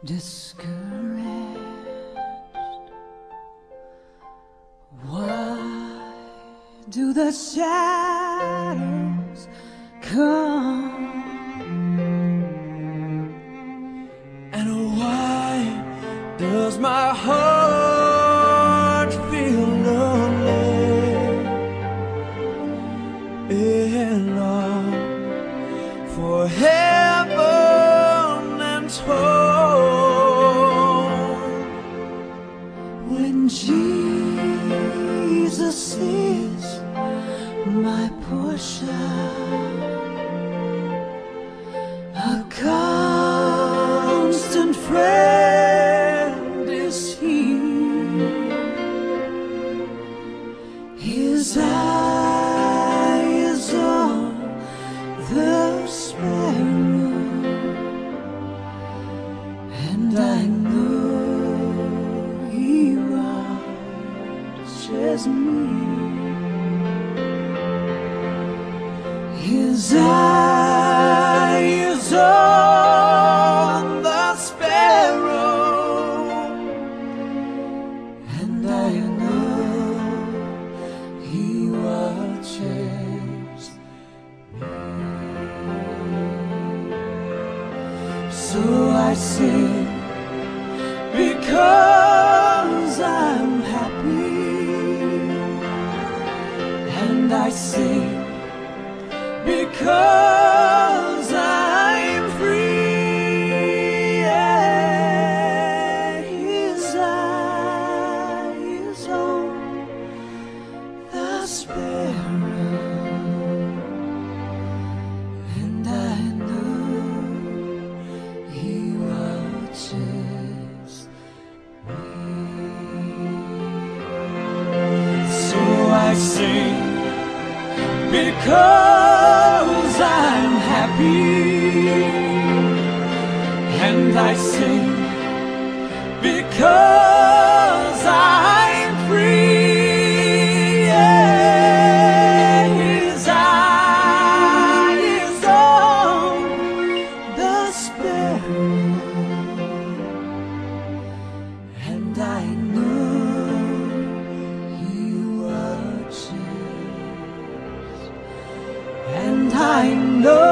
discouraged. Why do the shadows come? And why does my heart feel lonely and long for heaven and home? When Jesus is my portion, a constant friend is He. His eye is on the sparrow, and I know He watches me. His eye is on the sparrow, and I know He watches me. So I sing because I'm happy, and I sing because I'm free. Yeah, His eye is on the sparrow, and I know He watches me. So I sing because I'm happy, and I sing because I'm free. Yeah, His eye is on the sparrow, and I know He watches. And I know